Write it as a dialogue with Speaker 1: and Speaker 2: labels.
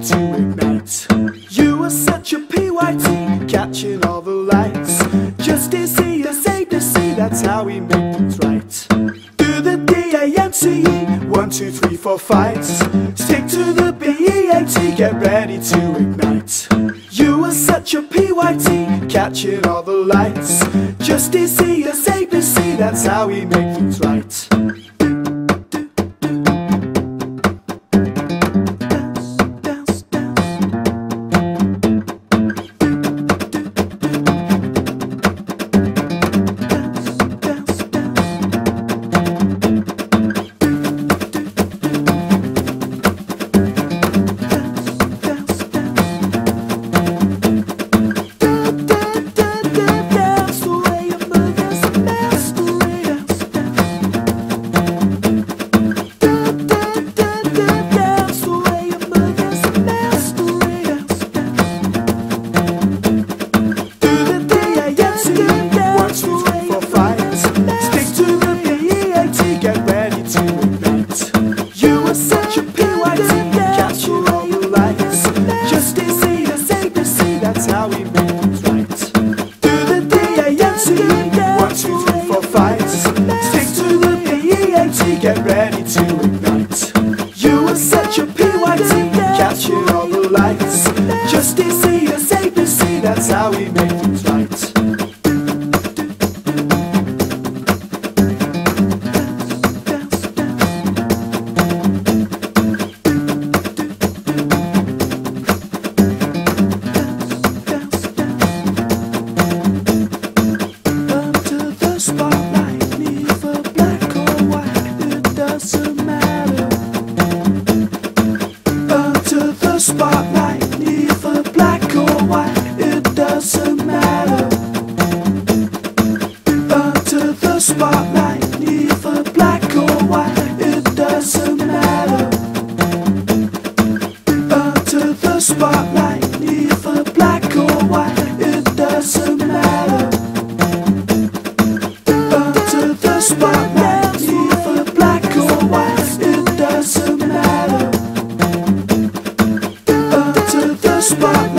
Speaker 1: to ignite. You are such a PYT, catching all the lights. Just to see us, A to C, that's how we make things right. Do the DANCE, 1, 2, 3, 4 fights. Stick to the BEAT, get ready to ignite. You are such a PYT, catching all the lights. Just to see us, A to C, that's how we make things right. That's how we make things right. Do the DANCE, 1, 2, 3, 4 fights. Stick to the BEAT, get ready to ignite. You are such a PYT, catching all the lights. Just to see us, A to C, that's how we make things right.
Speaker 2: Spotlight, neither black or white, it doesn't matter. Under the spotlight, neither black or white, it doesn't matter. Under the spotlight, neither black or white, it doesn't matter. Under the spotlight, neither black or white, it doesn't matter. Spotlight, neither black or white, it doesn't matter. Under the spotlight.